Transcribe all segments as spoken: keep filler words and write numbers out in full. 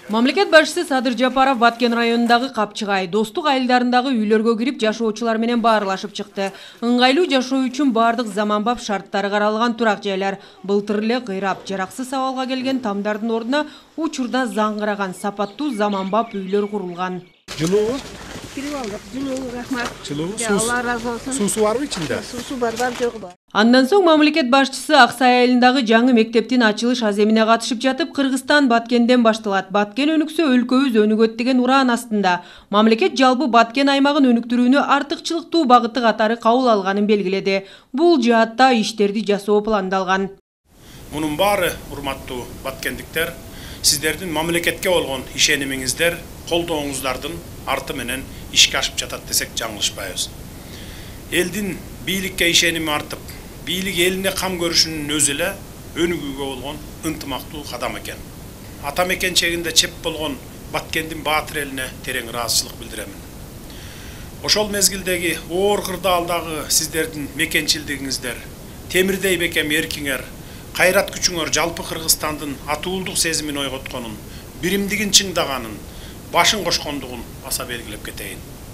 Мамлекет башчысы Садыр Жапаров Баткен районундагы Капчыгай, достук айылдарындагы үйлөргө кирип жашоочулар менен баарлашып чыкты. Ыңгайлуу жашоо үчүн бардык заманбап шарттары каралган турак жайлар. Былтыр эле кыйрап, жараксыз абалга келген тамдардын ордуна учурда заңгыраган сапаттуу заманбап үйлөр курулган. Жылуу? Жылуу, рахмат. Жылуу, Алла разы болсун. суусу барбы ичинде? Суусу бар, бар, жок бар. Андан соң мамлекет башчысы Аксай айылындагы жаңы мектептин ачылыш аземине катышып жатып, Кыргызстан Баткенден башталат. Баткен өнүксө өлкөбүз өнүгөт деген ураан астында. Мамлекет жалпы Баткен аймагын өнүктүрүүнү артыкчылыктуу багыты катары кабыл алганын белгиледи. Бул жаатта иштерди жасоо пландалган. Мунун баары, урматтуу баткендиктер, сиздердин мамлекетке болгон ишенимиңиздер, колдооңуздардын арты менен ишке ашып жатат десек жаңылышпайбыз. Элдин бийликке ишеними артып, бийлик элине кам көрүшүнүн өзү эле өнүгүүгө болгон ынтымактуу кадам экен. Ата мекенчегинде чеп болгон Баткендин баатыр элине терең ыраазычылык билдиремин. Ошол мезгилдеги оор кырдаалдагы сиздердин мекенчилдигиңиздер, темирдей бекем эркиңер, кайрат күчүңөр жалпы Кыргызстандын атуулдук сезимин ойготконун, биримдигин чыңдаганын, башын кошкондугун аса белгилеп кетейин.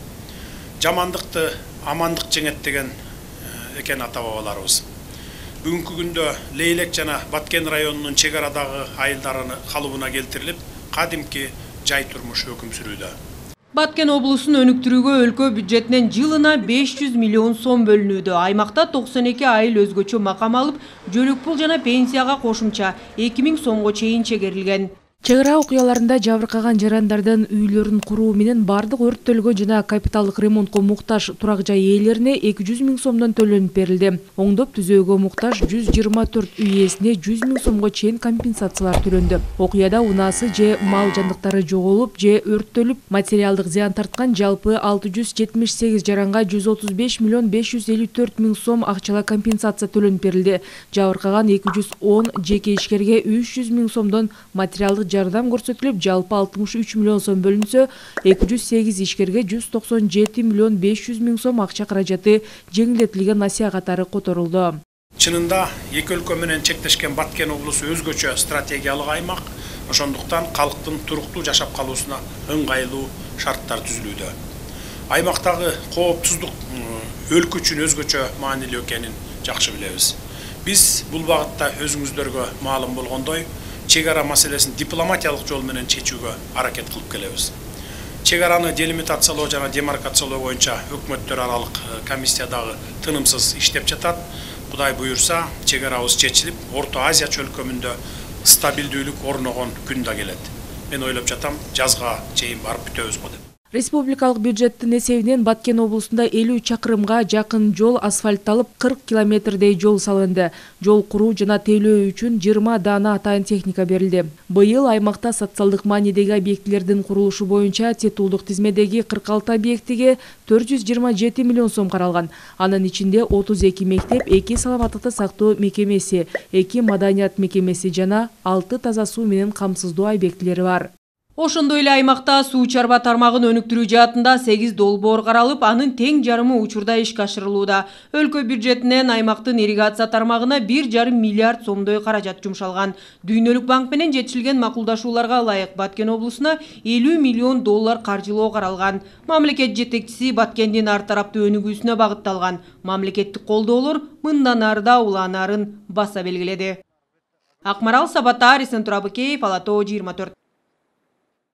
Жамандыкты амандык жеңет деген экен ата бабаларыбыз. Бүгүнкү күндө Лейлек жана Баткен районунун чек арадагы айылдарын калыбына келтирилип, кадимки жай турмуш өкүм сүрүүдө. Баткен облусун өнүктүрүүгө өлкө бюджетинен жылына беш жүз миллион сом бөлүнүүдө. Аймакта токсон эки айыл өзгөчө макам алып, жөлөк пул жана пенсияга кошумча эки миң сомго чейин чегерилген. Чек ара окуяларында жабыркаган жарандардын үйлөрүн куруу менен бардык өрттөлгөн жана капиталдык ремонтко муктаж турак жай ээлерине эки жүз миң сомдон төлөнүп берилди. Оңдоп түзөөгө муктаж жүз жыйырма төрт үй ээсине жүз миң сомго чейин компенсациялар төлөндү. Окуяда унаасы же мал жандыктары жоголуп же өрттөлүп, материалдык зыян тарткан жалпы алты жүз жетимиш сегиз жаранга жүз отуз беш миллион беш жүз элүү төрт миң сом акчалай компенсация төлөнүп берилди. Жабыркаган эки жүз он жеке ишкерге үч жүз миң сомдон материалдык жардам көрсөтүлүп, жалпы алтымыш үч миллион сом бөлүнсө, эки жүз сегиз ишкерге жүз токсон жети миллион беш жүз миң сом акча каражаты жеңилдетилген насыя катары которулду. Чынында эки өлкө менен чектешкен Баткен облусу өзгөчө стратегиялык аймак, ошондуктан калктын туруктуу жашап калуусуна ыңгайлуу шарттар түзүлүүдө. Аймактагы коопсуздук өлкө үчүн өзгөчө маанилүү экенин жакшы билебиз. Биз бул багытта өзүңүздөргө маалым болгондой, чек ара маселесин дипломатиялык жол менен чечүүгө аракет кылып келебиз. Чек араны делимитациялоо жана демаркациялоо боюнча өкмөттөр аралык комиссия дагы тынымсыз иштеп жатат. Кудай буюрса, чек арабыз чечилип, Орто Азия чөлкөмүндө стабилдүүлүк орногон күн да келет. Мен ойлоп жатам, жазга чейин барып бүтөбүз го деп. Республикалык бюджеттин эсебинен Баткен облусунда элүү чакырымга жакын жол асфальтталып, кырк километрдей жол салынды. Жол куруу жана тейлөө үчүн жыйырма даана атайын техника берилди. Быйыл аймакта социалдык маанидеги объектилердин курулушу боюнча титулдук тизмедеги кырк алты объектиге төрт жүз жыйырма жети миллион сом каралган. Анын ичинде отуз эки мектеп, эки саламаттыкты сактоо мекемеси, эки маданият мекемеси жана алты таза суу менен камсыздоо объектилери бар. Ошондой эле аймакта суу чарба тармагын өнүктүрүү жаатында сегиз долбоор каралып, анын тең жарымы учурда ишке ашырылууда. Өлкө бюджетинен аймактын ирригация тармагына бир жарым миллиард сомдой каражат жумшалган. Дүйнөлүк банк менен жетишилген макулдашууларга ылайык Баткен облусуна элүү миллион доллар каржылоо каралган. Мамлекет жетекчиси Баткендин ар тараптуу өнүгүүсүнө багытталган мамлекеттик колдоолор мындан ары да улаанарын баса белгиледи. Акмарал Сабатар, Исен Турабыкеев, Ала Тоо жыйырма төрт.